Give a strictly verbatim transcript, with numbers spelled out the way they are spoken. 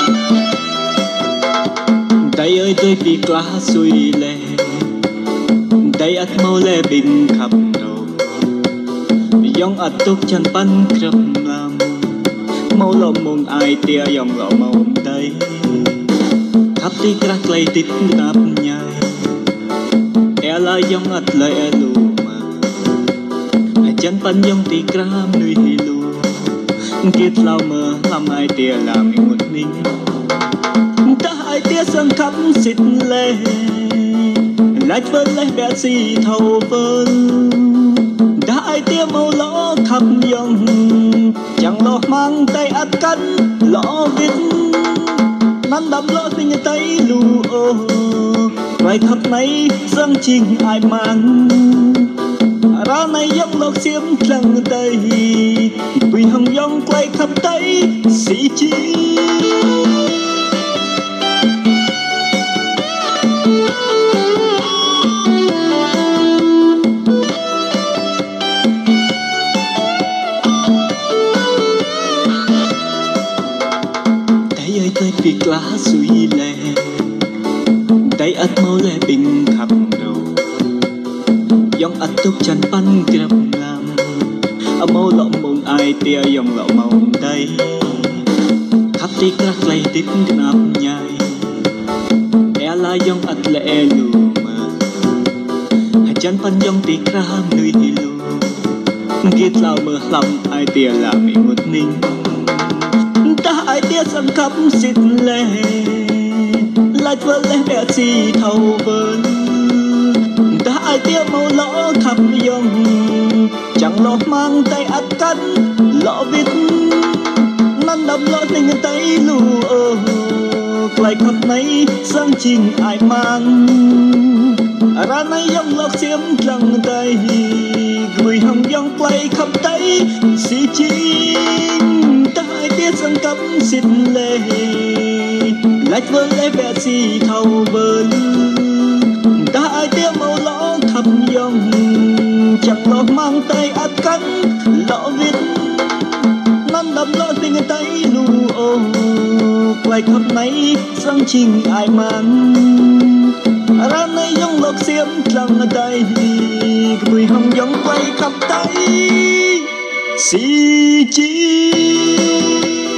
Đây ơi tôi vì quá suy lệ đây ắt mau lệ bình khắp đầu dòng ắt tục chân pan krập làm mau lộn mong ai tia dòng lọ mong đây khắp tí crack lây tít nắp nhai e la dòng ắt lệ lù mà chân pan dòng tí cram nuôi lù kiết lao mơ làm ai tia làm mình một mình ta ai tia sang khắp xịt lệ lách vơn lấy bé xì thầu vơn đã ai tia màu lõ khắp dòng chẳng lo mang tay ắt cắn lõ viết nắn đắm lõ tình tay lù ô vài khắp này dâng trình ai mang ra này dòng lọc xiêm lăng tay vì hồng dòng quay khắp tay xì chi việc lá suy lệ tay ắt mau lệ bình khắp đầu dòng ắt tục chân pan krập làm mau lọ mong ai tia dòng lọ mong đây khắp tí crack lây tít nắp nhai e la dòng ắt lệ lù mà chân pan dòng tí cram nuôi lù kiết lao mơ lắm ai tia làm mình một mình ta ai tia sang khắp xịt lệ lách vơn lấy bé xì thầu vơn ta ai tia màu lõ khắp dòng chẳng lo mang tay ắt cắn lõ viết nắn đắm lõ tình tay lù ô lại khắp này sang trình ai mang ra này dòng lọc xiêm lăng tay gửi hồng dòng play khắp tay xì chinh ta ai tia sang khắp xịt lệ lách vơn lấy bé xì thầu vơn ta ai tia màu lõ khắp dòng chẳng lo mang tay ắt cắn lõ viết nắn đắm lõ tình tay lù ô lại khắp này sang trình ai mang ra này dòng lọc xiêm lăng tay gửi hồng dòng quay khắp tay xì chi